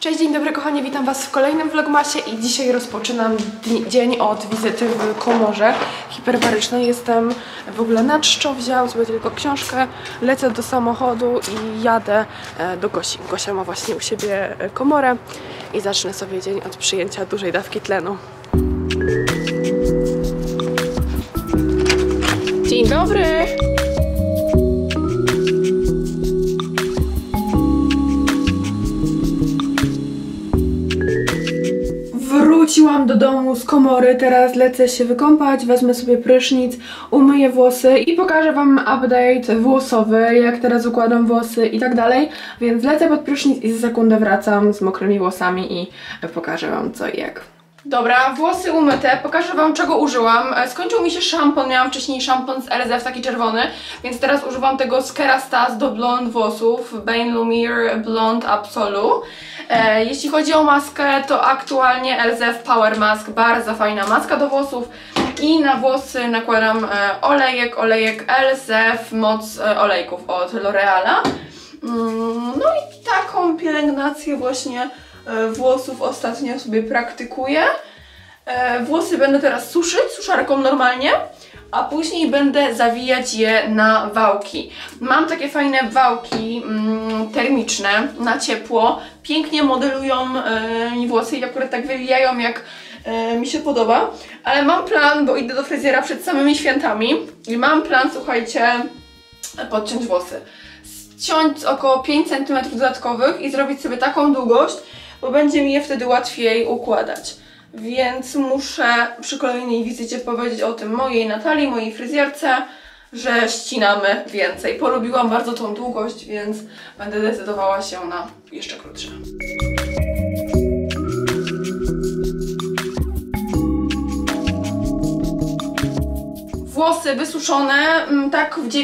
Cześć, dzień dobry kochani, witam Was w kolejnym vlogmasie i dzisiaj rozpoczynam dzień od wizyty w komorze hiperbarycznej. Jestem w ogóle na czczo, wzięłam sobie tylko książkę, lecę do samochodu i jadę do Gosi. Gosia ma właśnie u siebie komorę i zacznę sobie dzień od przyjęcia dużej dawki tlenu. Dzień dobry! Wróciłam do domu z komory, teraz lecę się wykąpać, wezmę sobie prysznic, umyję włosy i pokażę Wam update włosowy, jak teraz układam włosy i tak dalej. Więc lecę pod prysznic i za sekundę wracam z mokrymi włosami i pokażę Wam co i jak. Dobra, włosy umyte, pokażę Wam czego użyłam. Skończył mi się szampon, miałam wcześniej szampon z LZF taki czerwony, więc teraz używam tego z Kerastase do blond włosów, Bane Lumiere Blond Absolu. Jeśli chodzi o maskę, to aktualnie LZF Power Mask, bardzo fajna maska do włosów i na włosy nakładam olejek LZF Moc olejków od L'Oreala. No i taką pielęgnację właśnie włosów ostatnio sobie praktykuję. Włosy będę teraz suszyć suszarką normalnie, a później będę zawijać je na wałki. Mam takie fajne wałki termiczne na ciepło, pięknie modelują mi włosy i akurat tak wywijają jak mi się podoba, ale mam plan, bo idę do fryzjera przed samymi świętami i mam plan, słuchajcie, podciąć włosy. Ściąć około 5 cm dodatkowych i zrobić sobie taką długość, bo będzie mi je wtedy łatwiej układać. Więc muszę przy kolejnej wizycie powiedzieć o tym mojej Natalii, mojej fryzjerce, że ścinamy więcej. Polubiłam bardzo tą długość, więc będę decydowała się na jeszcze krótsze. Włosy wysuszone, tak w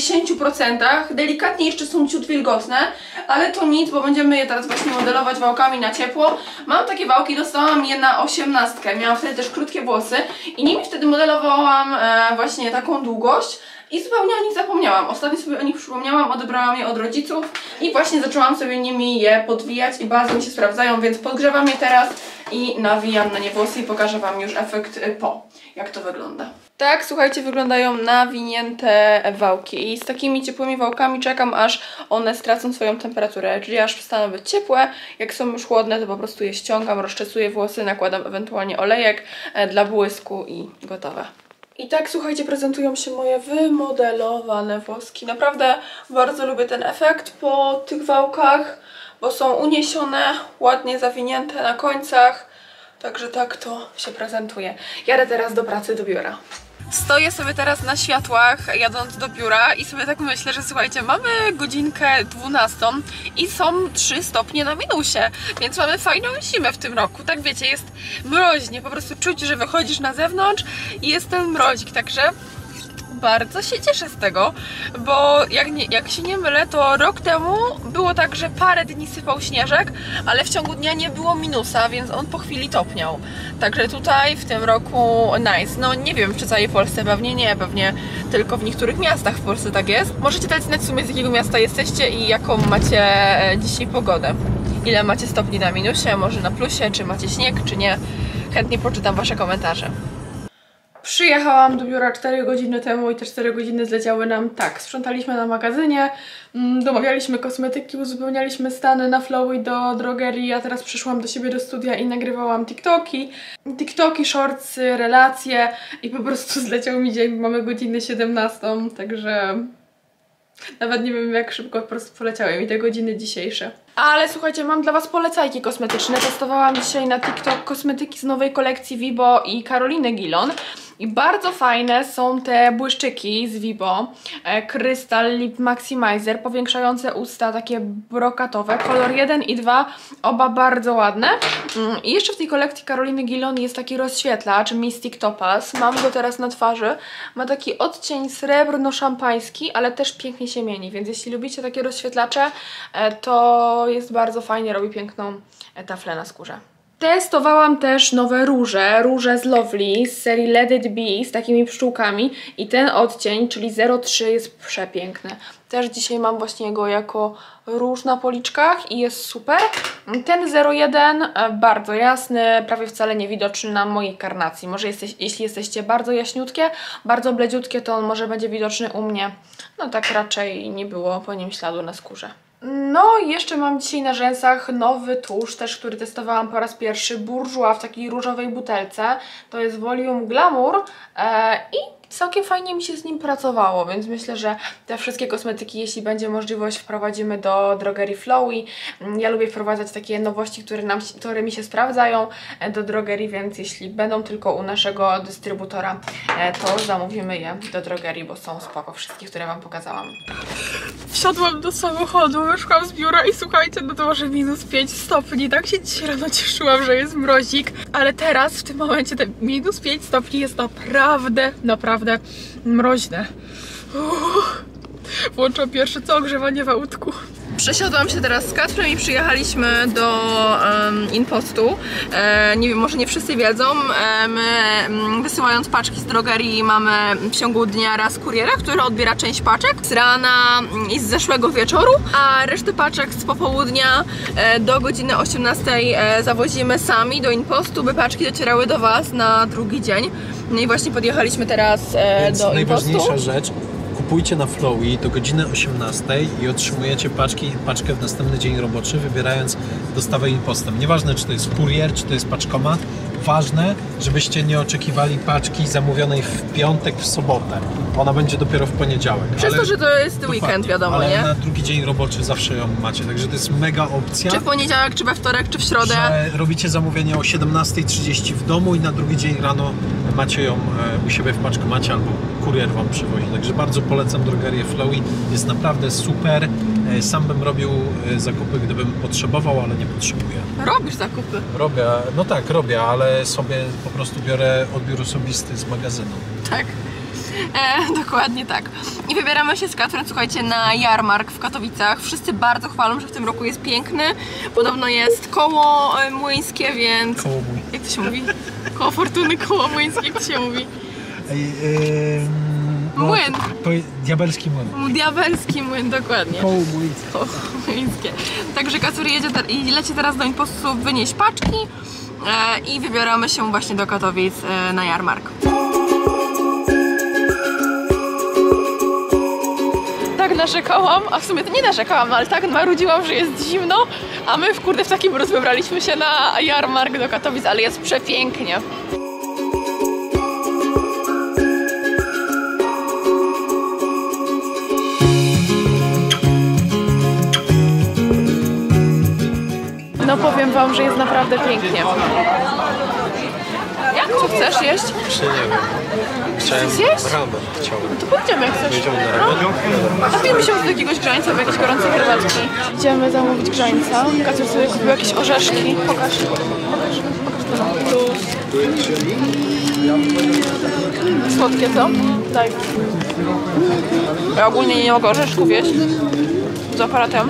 90%, delikatnie jeszcze są ciut wilgotne, ale to nic, bo będziemy je teraz właśnie modelować wałkami na ciepło. Mam takie wałki, dostałam je na 18, miałam wtedy też krótkie włosy i nimi wtedy modelowałam właśnie taką długość i zupełnie o nich zapomniałam. Ostatnio sobie o nich przypomniałam, odebrałam je od rodziców i właśnie zaczęłam sobie nimi je podwijać i bardzo mi się sprawdzają, więc podgrzewam je teraz i nawijam na nie włosy i pokażę Wam już efekt po, jak to wygląda. Tak, słuchajcie, wyglądają nawinięte wałki i z takimi ciepłymi wałkami czekam, aż one stracą swoją temperaturę, czyli aż przestaną być ciepłe. Jak są już chłodne, to po prostu je ściągam, rozczesuję włosy, nakładam ewentualnie olejek dla błysku i gotowe. I tak, słuchajcie, prezentują się moje wymodelowane włoski. Naprawdę bardzo lubię ten efekt po tych wałkach, bo są uniesione, ładnie zawinięte na końcach. Także tak to się prezentuje. Jadę teraz do pracy, do biura. Stoję sobie teraz na światłach, jadąc do biura i sobie tak myślę, że słuchajcie, mamy godzinkę 12 i są 3 stopnie na minusie, więc mamy fajną zimę w tym roku. Tak wiecie, jest mroźnie, po prostu czuć, że wychodzisz na zewnątrz i jest ten mrozik, także bardzo się cieszę z tego, bo jak się nie mylę, to rok temu było tak, że parę dni sypał śnieżek, ale w ciągu dnia nie było minusa, więc on po chwili topniał. Także tutaj w tym roku nice. No nie wiem, czy całej Polsce, pewnie nie, pewnie tylko w niektórych miastach w Polsce tak jest. Możecie dać znać w sumie, z jakiego miasta jesteście i jaką macie dzisiaj pogodę. Ile macie stopni na minusie, może na plusie, czy macie śnieg, czy nie. Chętnie poczytam Wasze komentarze. Przyjechałam do biura 4 godziny temu i te 4 godziny zleciały nam tak. Sprzątaliśmy na magazynie, domawialiśmy kosmetyki, uzupełnialiśmy stany na Flowy do drogerii, a teraz przyszłam do siebie do studia i nagrywałam TikToki, shortsy, relacje i po prostu zleciał mi dzień, mamy godzinę 17, także nawet nie wiem jak szybko po prostu poleciały mi te godziny dzisiejsze. Ale słuchajcie, mam dla Was polecajki kosmetyczne. Testowałam dzisiaj na TikTok kosmetyki z nowej kolekcji Vibo i Karoliny Gilon. I bardzo fajne są te błyszczyki z Vibo. Crystal Lip Maximizer, powiększające usta, takie brokatowe. Kolor 1 i 2, oba bardzo ładne. I jeszcze w tej kolekcji Karoliny Gilon jest taki rozświetlacz Mystic Topaz. Mam go teraz na twarzy. Ma taki odcień srebrno-szampański, ale też pięknie się mieni. Więc jeśli lubicie takie rozświetlacze, to jest bardzo fajnie, robi piękną taflę na skórze. Testowałam też nowe róże z Lovely z serii Let It Be z takimi pszczółkami i ten odcień, czyli 03 jest przepiękny. Też dzisiaj mam właśnie go jako róż na policzkach i jest super. Ten 01 bardzo jasny, prawie wcale niewidoczny na mojej karnacji. Może jeśli jesteście bardzo jaśniutkie, bardzo bledziutkie, to on może będzie widoczny u mnie. No tak raczej nie było po nim śladu na skórze. No i jeszcze mam dzisiaj na rzęsach nowy tusz, też który testowałam po raz pierwszy, Bourjois w takiej różowej butelce. To jest Volume Glamour i całkiem fajnie mi się z nim pracowało, więc myślę, że te wszystkie kosmetyki, jeśli będzie możliwość, wprowadzimy do drogerii Flowey. Ja lubię wprowadzać takie nowości, które mi się sprawdzają do drogerii, więc jeśli będą tylko u naszego dystrybutora, to zamówimy je do drogerii, bo są spoko wszystkie, które Wam pokazałam. Wsiadłam do samochodu, wyszłam z biura i słuchajcie, no to może -5 stopni. Tak się dzisiaj rano cieszyłam, że jest mrozik, ale teraz w tym momencie te -5 stopni jest naprawdę mroźne. Włączam pierwsze co ogrzewanie w autku. Przesiadłam się teraz z Kacprem i przyjechaliśmy do Inpostu. Nie wiem, może nie wszyscy wiedzą, my wysyłając paczki z drogerii mamy w ciągu dnia raz kuriera, który odbiera część paczek z rana i z zeszłego wieczoru, a resztę paczek z popołudnia do godziny 18 zawozimy sami do Inpostu, by paczki docierały do Was na drugi dzień. No i właśnie podjechaliśmy teraz do Inpostu. Najważniejsza rzecz, kupujcie na Flowey do godziny 18 i otrzymujecie paczkę w następny dzień roboczy, wybierając dostawę Inpostem. Nieważne, czy to jest kurier, czy to jest paczkomat, ważne, żebyście nie oczekiwali paczki zamówionej w piątek, w sobotę. Ona będzie dopiero w poniedziałek. Przez to, że to jest weekend, wiadomo, ale nie? na drugi dzień roboczy zawsze ją macie, także to jest mega opcja. Czy w poniedziałek, czy we wtorek, czy w środę. Że robicie zamówienie o 17:30 w domu i na drugi dzień rano macie ją u siebie w paczkomacie albo kurier Wam przywozi. Także bardzo polecam drogerię Flowey. Jest naprawdę super. Sam bym robił zakupy, gdybym potrzebował, ale nie potrzebuję. Robisz zakupy? Robię, no tak, robię, ale sobie po prostu biorę odbiór osobisty z magazynu. Tak. Dokładnie tak. I wybieramy się z Kacprem, słuchajcie, na jarmark w Katowicach. Wszyscy bardzo chwalą, że w tym roku jest piękny. Podobno jest koło młyńskie, więc... Koło mój. Jak to się mówi? Koło fortuny, koło młyńskie, jak to się mówi? Młyn. Diabelski młyn. Diabelski młyn, dokładnie. Koło młyńskie. Koło młyńskie. Także Kacper leci teraz do Impostu wynieść paczki i wybieramy się właśnie do Katowic na jarmark. Tak narzekałam, a w sumie to nie narzekałam, ale tak marudziłam, że jest zimno, a my w takim mróz wybraliśmy się na jarmark do Katowic, ale jest przepięknie. No powiem Wam, że jest naprawdę pięknie. Co chcesz jeść? Jeszcze nie wiem. Chciałem zjeść? ramen. Chciałbym. No to pójdziemy jak chcesz. Pójdziemy na ramen? Napijmy się do jakiegoś grzańca, w jakieś gorące herbatki. Idziemy zamówić grzańca. Kacper sobie kupił jakieś orzeszki. Pokaż to. Słodkie co? Daj. Ja ogólnie nie mogę orzeszków jeść. Z aparatem.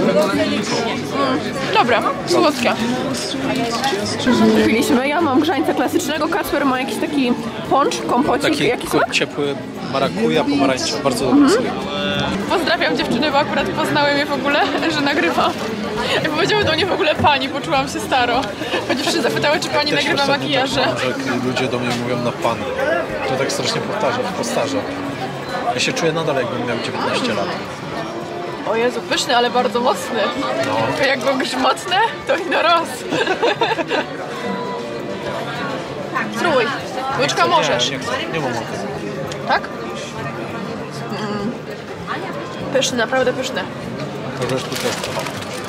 Dobra, słodkie. Kupiliśmy. Ja mam grzańca klasycznego, Kacper ma jakiś taki poncz, kompocik. Taki jaki smak? ciepły marakuja, pomarańcza. Bardzo dobry sobie. Pozdrawiam dziewczyny, bo akurat poznały mnie w ogóle, że nagrywam. I powiedziały do mnie w ogóle pani, poczułam się staro. Bo dziewczyny zapytały, czy pani nagrywa makijaże. Że ludzie do mnie mówią na pan. To tak strasznie powtarza. Ja się czuję nadal, jakbym miał 19 lat. O Jezu, pyszny, ale bardzo mocny. No. Jak go grzmotne, to i na roz. Spróbuj. Łyczka możesz. Nie mam ochoty. Tak? Pyszny, naprawdę pyszny. Możesz tu testować.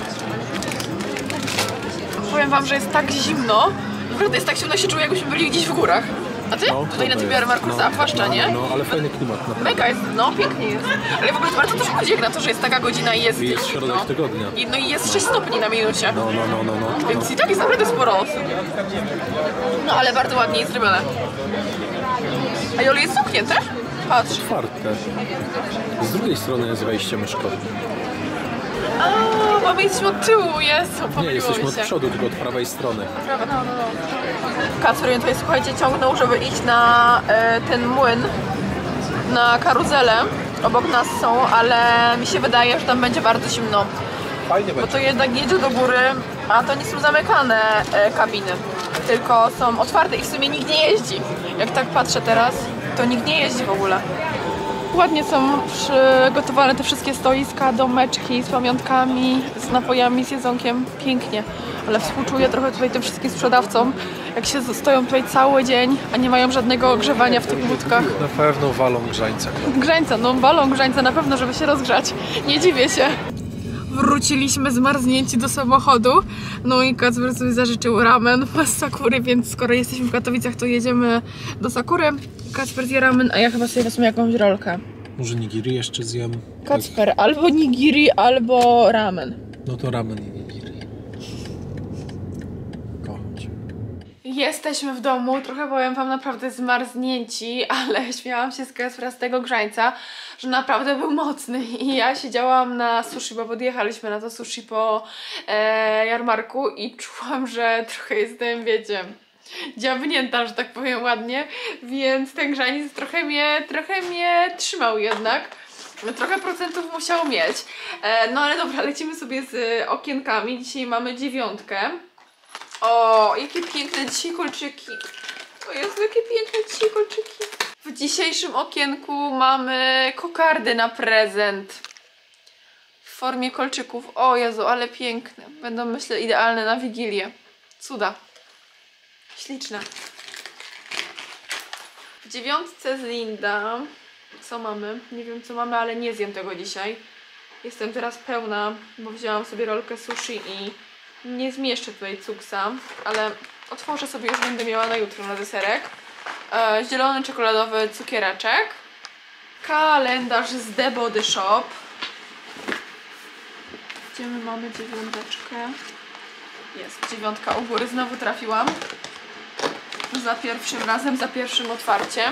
Powiem Wam, że jest tak zimno. Naprawdę jest tak zimno, się czuję, jakbyśmy byli gdzieś w górach. A Ty? Tutaj na tym jarmarku zapłaszcza, nie? No, ale fajny klimat, naprawdę. Mega jest, no pięknie jest. Ale w ogóle bardzo też chodzi jak na to, że jest taka godzina i jest... Jest środek tygodnia. No i jest 6 stopni na minusie. No. Więc i tak jest naprawdę sporo osób. No ale bardzo ładnie jest zrobione. A Jolu jest zamknięte? Patrz. Otwarte. Z drugiej strony jest wejście myszkowe. bo my jesteśmy od tyłu, Jezu, Nie, pomyliło jesteśmy mi od się. przodu, tylko od prawej strony. No. Kacper mnie tutaj, słuchajcie, ciągnął, żeby iść na ten młyn, na karuzelę. Obok nas są, ale mi się wydaje, że tam będzie bardzo zimno. Fajnie Bo będzie. to jednak jedzie do góry, a to nie są zamykane kabiny, tylko są otwarte i w sumie nikt nie jeździ. Jak tak patrzę teraz, to nikt nie jeździ w ogóle. Ładnie są przygotowane te wszystkie stoiska, domeczki z pamiątkami, z napojami, z jedzonkiem. Pięknie. Ale współczuję trochę tutaj tym wszystkim sprzedawcom, jak się stoją tutaj cały dzień, a nie mają żadnego ogrzewania w tych budkach. Na pewno walą grzańce. Grzańca, no balą grzańca na pewno, żeby się rozgrzać. Nie dziwię się. Wróciliśmy zmarznięci do samochodu. No i Kacper sobie zażyczył ramen z Sakury, więc skoro jesteśmy w Katowicach, to jedziemy do Sakury. Kacper zje ramen, a ja chyba sobie wezmę jakąś rolkę. Może nigiri jeszcze zjem? Kacper, albo nigiri, albo ramen. No to ramen i nigiri. Kocham cię. Jesteśmy w domu, trochę powiem wam naprawdę zmarznięci, ale śmiałam się z Kacpera z tego grzańca, że naprawdę był mocny i ja siedziałam na sushi, bo podjechaliśmy na to sushi po jarmarku i czułam, że trochę jestem, wiecie, dziabnięta, że tak powiem ładnie, więc ten grzaniec trochę mnie trzymał jednak. Trochę procentów musiał mieć. No ale dobra, lecimy sobie z okienkami. Dzisiaj mamy 9. O, jakie piękne dzisiaj kolczyki. O Jezu, jakie piękne dzisiaj kolczyki. W dzisiejszym okienku mamy kokardy na prezent. W formie kolczyków. O Jezu, ale piękne. Będą, myślę, idealne na Wigilię. Cuda. Śliczne. W 9 z Linda. Co mamy? Nie wiem co mamy, ale nie zjem tego dzisiaj. Jestem teraz pełna, bo wzięłam sobie rolkę sushi i nie zmieszczę tutaj cuksa, ale otworzę sobie, już będę miała na jutro na deserek. Zielony czekoladowy cukiereczek. Kalendarz z The Body Shop. Gdzie my mamy 9? Jest 9 u góry, znowu trafiłam. Za pierwszym razem, za pierwszym otwarciem.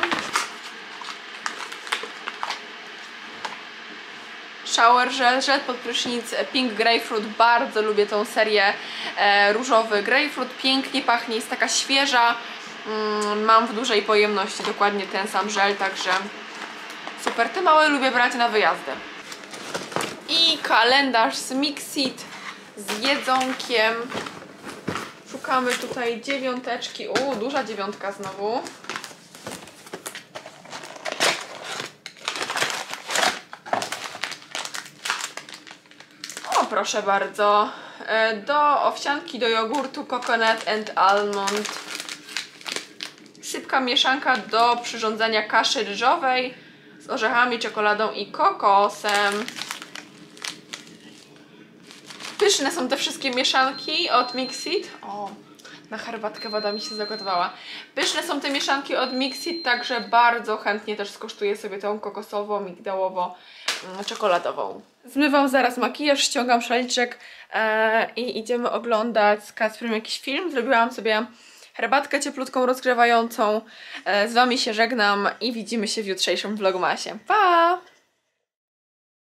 Shower Gel pod prysznic Pink Grapefruit. Bardzo lubię tą serię różowy grapefruit. Pięknie pachnie, jest taka świeża. Mam w dużej pojemności dokładnie ten sam żel, także super. Te małe lubię brać na wyjazdy. I kalendarz z Mixit z jedzonkiem. Szukamy tutaj 9. Duża 9 znowu. O, proszę bardzo. Do owsianki, do jogurtu coconut and almond. Sypka mieszanka do przyrządzania kaszy ryżowej z orzechami, czekoladą i kokosem. Pyszne są te wszystkie mieszanki od Mixit. O, na herbatkę woda mi się zagotowała. Pyszne są te mieszanki od Mixit, także bardzo chętnie też skosztuję sobie tą kokosową, migdałowo, czekoladową. Zmywam zaraz makijaż, ściągam szaliczek i idziemy oglądać z Kacprem jakiś film. Zrobiłam sobie herbatkę cieplutką, rozgrzewającą. Z wami się żegnam i widzimy się w jutrzejszym vlogmasie. Pa!